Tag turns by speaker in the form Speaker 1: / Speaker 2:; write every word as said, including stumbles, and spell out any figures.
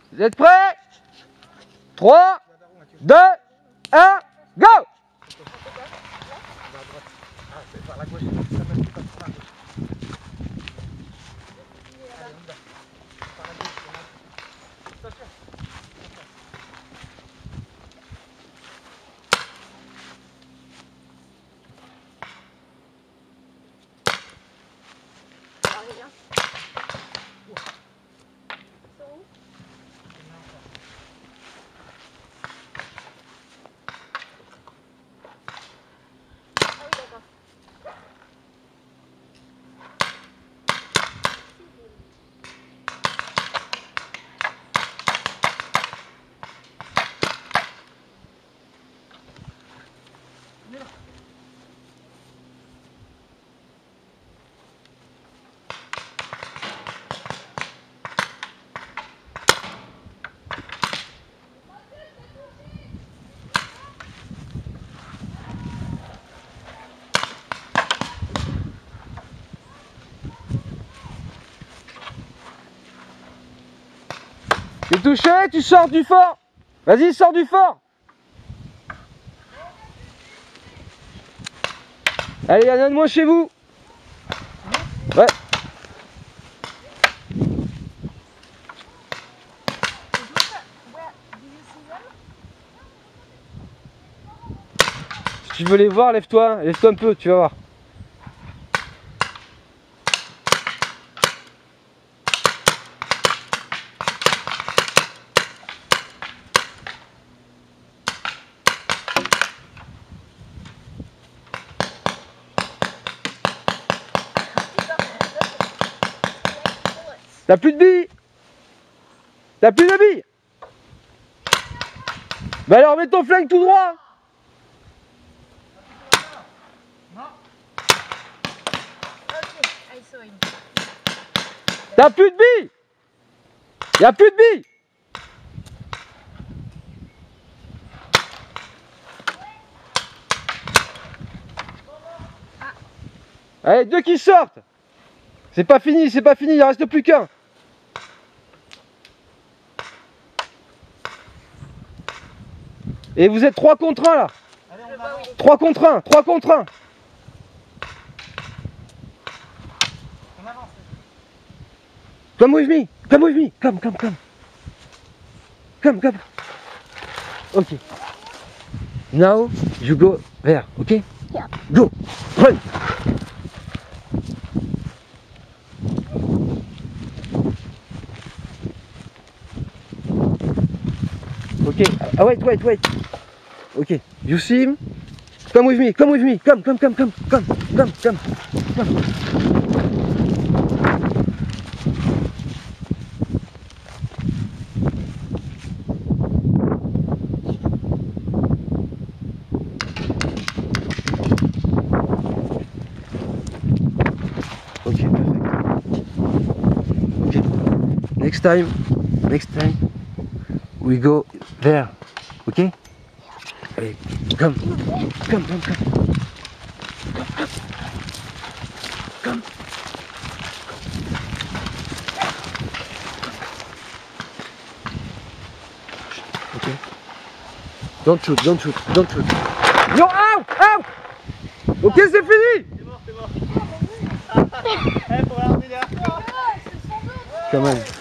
Speaker 1: Vous êtes prêts? trois, deux, un, go! T'es touché, tu sors du fort. Vas-y, sors du fort. Allez, il y en a de moins chez vous. Ouais. Si tu veux les voir, lève-toi, lève-toi un peu, tu vas voir. T'as plus de billes? T'as plus de billes? Bah alors mets ton flingue tout droit. T'as plus de billes? Y'a plus de billes? Allez, deux qui sortent. C'est pas fini, c'est pas fini, il en reste plus qu'un. Et vous êtes trois contre un là.
Speaker 2: Allez, on avance.
Speaker 1: trois contre un, trois contre un.
Speaker 2: On avance.
Speaker 1: Come with me, come with me, come, come, come. Come, come. Ok. Now, you go there, ok?
Speaker 3: Yeah.
Speaker 1: Go, run. Ok, ah, wait, wait, wait. Ok, you see him? Come with me, come with me, come, come, come, come, come, come, come, come. Ok, perfect. Ok, next time, next time, we go there, ok? Allez, come, come, come, come. Come. Ok. Don't shoot, don't shoot, don't shoot. No, out, out. Ok, c'est fini.
Speaker 2: C'est mort, c'est mort. Eh, pour l'armer là.
Speaker 1: Quand même.